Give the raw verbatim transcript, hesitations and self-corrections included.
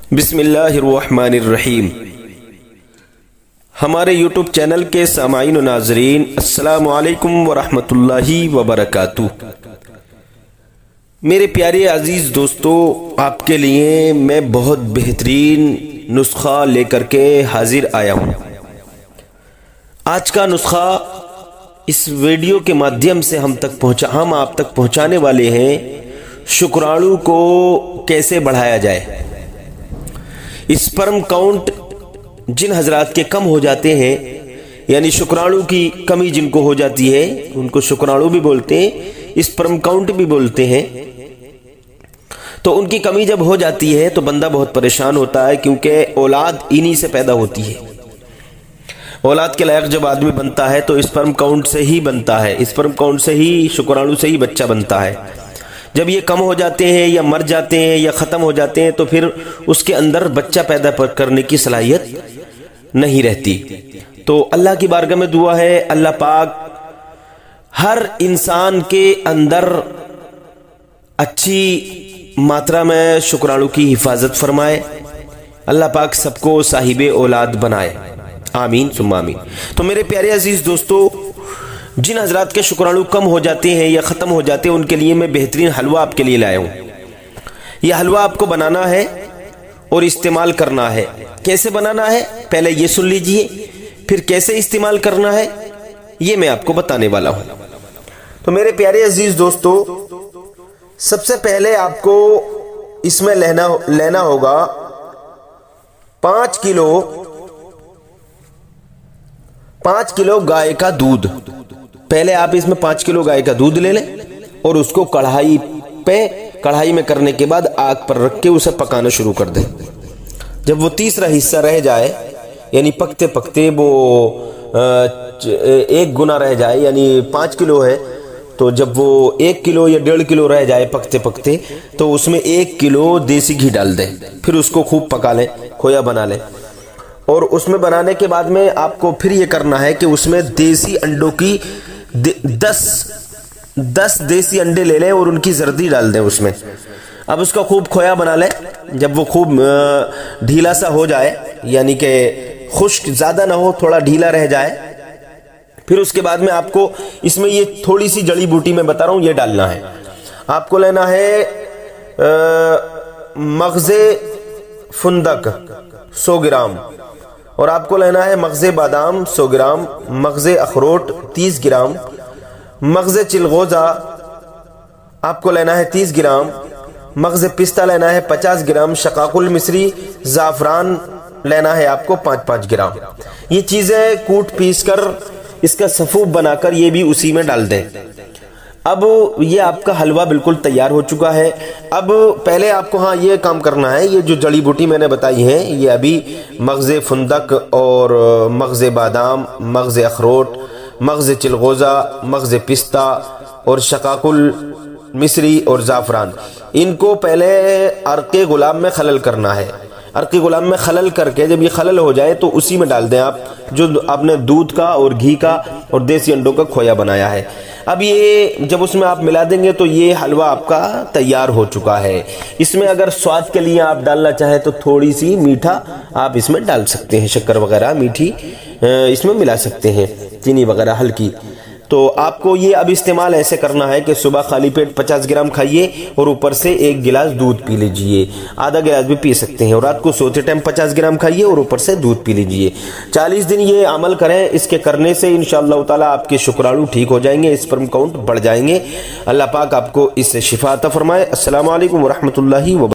बिस्मिल्लाहिर्रहमानिर्रहीम। हमारे YouTube channel के सामाईन व नाज़रीन, अस्सलामु अलैकुम व रहमतुल्लाहि व बरकातुहू। मेरे प्यारे अजीज़ दोस्तों, आपके लिए मैं बहुत बेहतरीन नुस्खा लेकर के हाजिर आया हूँ। आज का नुस्खा इस वीडियो के माध्यम से हम तक पहुँचा हम आप तक पहुँचाने वाले हैं। शुक्राणु को कैसे बढ़ाया जाए। स्पर्म काउंट जिन हजरात के कम हो जाते हैं, यानी शुक्राणु की कमी जिनको हो जाती है, उनको शुक्राणु भी बोलते हैं, स्पर्म काउंट भी बोलते हैं। तो उनकी कमी जब हो जाती है तो बंदा बहुत परेशान होता है, क्योंकि औलाद इन्हीं से पैदा होती है। औलाद के लायक जब आदमी बनता है तो स्पर्म काउंट से ही बनता है, स्पर्म काउंट से ही, शुक्राणु से ही बच्चा बनता है। जब ये कम हो जाते हैं या मर जाते हैं या ख़त्म हो जाते हैं तो फिर उसके अंदर बच्चा पैदा करने की सलाहियत नहीं रहती। तो अल्लाह की बारगाह में दुआ है, अल्लाह पाक हर इंसान के अंदर अच्छी मात्रा में शुक्राणु की हिफाजत फरमाए। अल्लाह पाक सबको साहिबे औलाद बनाए, आमीन सुम्मा आमीन। तो मेरे प्यारे अजीज दोस्तों, जिन हजरात के शुक्राणु कम हो जाते हैं या ख़त्म हो जाते हैं, उनके लिए मैं बेहतरीन हलवा आपके लिए लाया हूँ। यह हलवा आपको बनाना है और इस्तेमाल करना है। कैसे बनाना है पहले ये सुन लीजिए, फिर कैसे इस्तेमाल करना है ये मैं आपको बताने वाला हूँ। तो मेरे प्यारे अजीज दोस्तों, सबसे पहले आपको इसमें लेना लेना होगा पाँच किलो पाँच किलो गाय का दूध। पहले आप इसमें पाँच किलो गाय का दूध ले लें और उसको कढ़ाई पे कढ़ाई में करने के बाद आग पर रख के उसे पकाना शुरू कर दें। जब वो तीसरा हिस्सा रह जाए, यानी पकते पकते वो एक गुना रह जाए, यानी पाँच किलो है तो जब वो एक किलो या डेढ़ किलो रह जाए पकते पकते, तो उसमें एक किलो देसी घी डाल दें। फिर उसको खूब पका लें, खोया बना लें। और उसमें बनाने के बाद में आपको फिर ये करना है कि उसमें देसी अंडों की दस दस देसी अंडे ले लें और उनकी जर्दी डाल दें उसमें। अब उसका खूब खोया बना लें। जब वो खूब ढीला सा हो जाए, यानी कि खुश्क ज्यादा ना हो, थोड़ा ढीला रह जाए, फिर उसके बाद में आपको इसमें ये थोड़ी सी जड़ी बूटी मैं बता रहा हूं, ये डालना है। आपको लेना है मगजे फुंदक सौ ग्राम, और आपको लेना है मगजे बादाम सौ ग्राम, मगजे अखरोट तीस ग्राम, मगजे चिलगोजा आपको लेना है तीस ग्राम, मगजे पिस्ता लेना है पचास ग्राम, शकाकुल मिस्री ज़ाफ़रान लेना है आपको पाँच पाँच ग्राम। ये चीज़ें कूट पीस कर इसका सफ़ूफ बनाकर ये भी उसी में डाल दें। अब ये आपका हलवा बिल्कुल तैयार हो चुका है। अब पहले आपको हाँ ये काम करना है, ये जो जड़ी बूटी मैंने बताई है, ये अभी मगज़े फुंदक और मगज़े बादाम, मगज़े अखरोट, मगज़े चिलगोज़ा, मगज़े पिस्ता और शकाकुल मिस्री और ज़ाफ़रान, इनको पहले अर्क़े गुलाब में खलल करना है। अर्क़े गुलाब में खलल करके जब ये खलल हो जाए तो उसी में डाल दें आप जो आपने दूध का और घी का और देसी अंडों का खोया बनाया है। अब ये जब उसमें आप मिला देंगे तो ये हलवा आपका तैयार हो चुका है। इसमें अगर स्वाद के लिए आप डालना चाहें तो थोड़ी सी मीठा आप इसमें डाल सकते हैं, शक्कर वगैरह मीठी इसमें मिला सकते हैं, चीनी वगैरह हल्की। तो आपको ये अब इस्तेमाल ऐसे करना है कि सुबह खाली पेट पचास ग्राम खाइए और ऊपर से एक गिलास दूध पी लीजिए, आधा गिलास भी पी सकते हैं। और रात को सोते टाइम पचास ग्राम खाइए और ऊपर से दूध पी लीजिए। चालीस दिन ये अमल करें। इसके करने से इंशाअल्लाह ताला आपके शुक्राणु ठीक हो जाएंगे, स्पर्म काउंट बढ़ जाएंगे। अल्लाह पाक आपको इससे शिफा अता फरमाए। अस्सलामु अलैकुम व रहमतुल्लाहि व